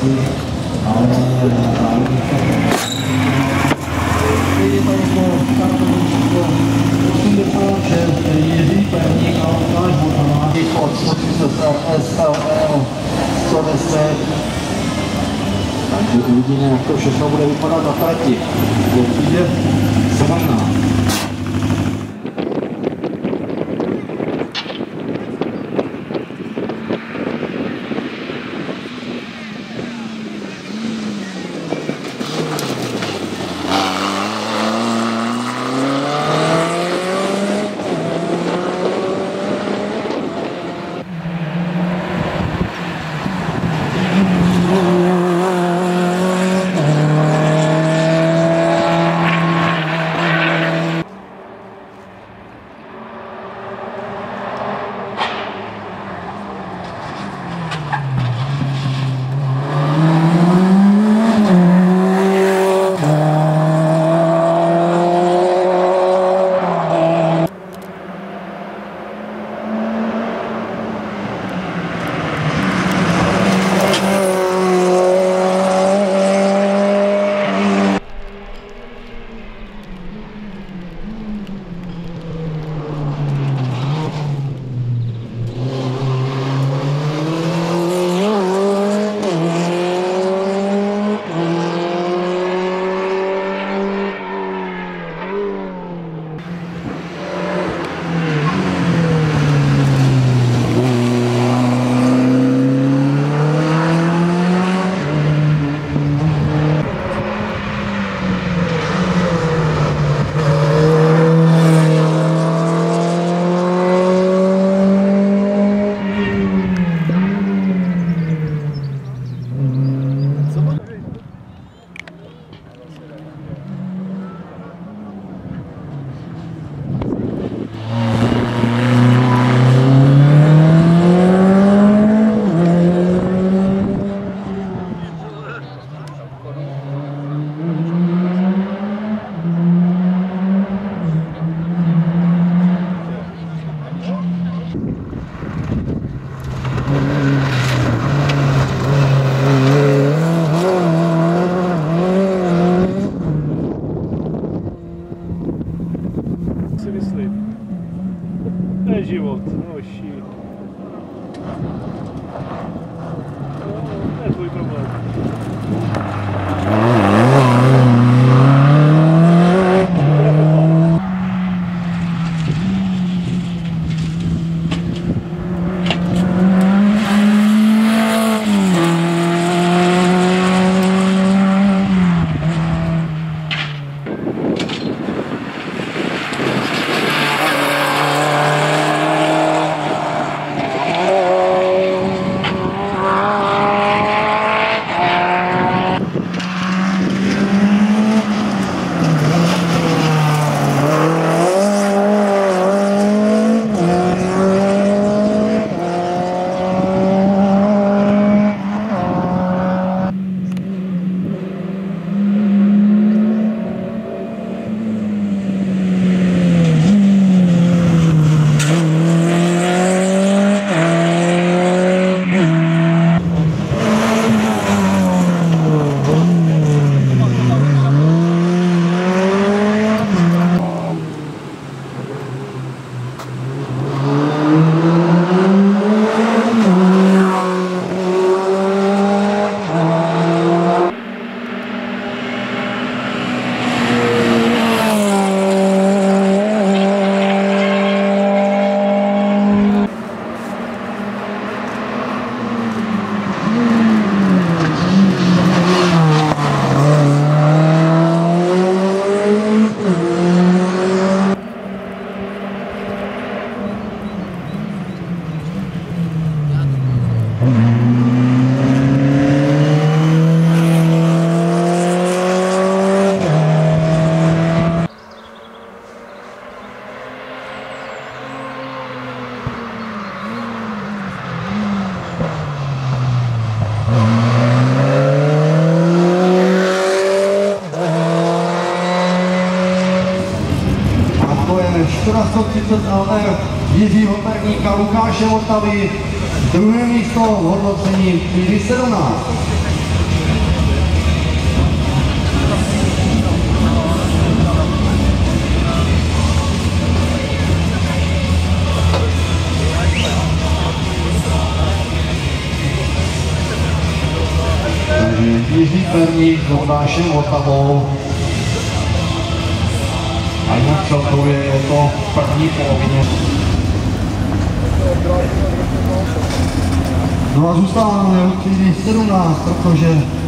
ale je to jako startovní číslo 86, Jiří Perník a Lukáš Motamáček od 130 SLL 110. Takže uvidíme, jak to všechno bude vypadat na trati. Přijde 17. Si myslím. To je život, hoši. To je tvůj problém. Škoda 130 LR Jiřího Perníka, Lukáše Votavy, druhé místo v hodnocení 17. Jiří Perník s Lukášem Votavou. A jinak celkově je to v první polovině. No a zůstáváme u třídy 17, protože